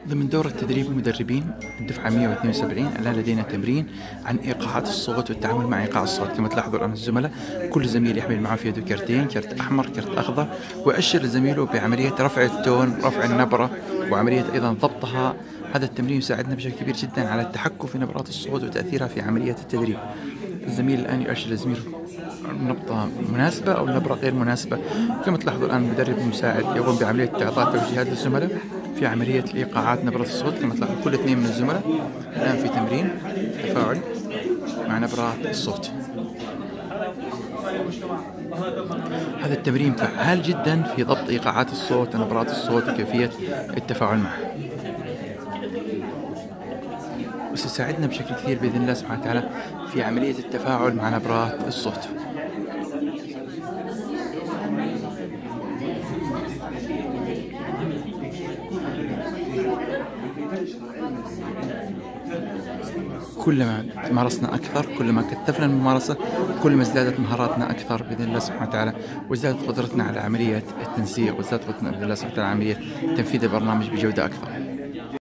ضمن دورة تدريب المدربين الدفعة 172 الآن لدينا تمرين عن إيقاعات الصوت والتعامل مع إيقاع الصوت. كما تلاحظوا الآن الزملاء كل زميل يحمل معه في يده كرتين، كرت أحمر كرت أخضر، ويؤشر لزميله بعملية رفع التون، رفع النبرة، وعملية أيضا ضبطها. هذا التمرين يساعدنا بشكل كبير جدا على التحكم في نبرات الصوت وتأثيرها في عملية التدريب. الزميل الآن يؤشر لزميله نبضة مناسبة أو نبرة غير مناسبة. كما تلاحظوا الآن المدرب المساعد يقوم بعملية إعطاء توجيهات للزملاء في عملية إيقاعات نبرة الصوت. كما تلاحظوا كل اثنين من الزملاء الآن في تمرين تفاعل مع نبرات الصوت. هذا التمرين فعال جدا في ضبط إيقاعات الصوت ونبرات الصوت وكيفية التفاعل معه، وسيساعدنا بشكل كثير بإذن الله سبحانه وتعالى في عملية التفاعل مع نبرات الصوت. كلما مارسنا أكثر، كلما كثفنا الممارسة، كل ما ازدادت مهاراتنا أكثر بإذن الله سبحانه وتعالى، وازدادت قدرتنا على عملية التنسيق، وازدادت قدرتنا بإذن الله سبحانه وتعالى على عملية تنفيذ البرنامج بجودة أكثر.